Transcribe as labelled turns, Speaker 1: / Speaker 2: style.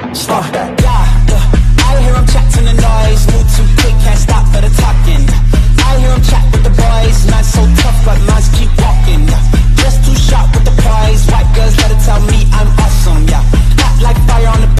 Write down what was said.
Speaker 1: Stop that. Yeah, I hear them chatting the noise. New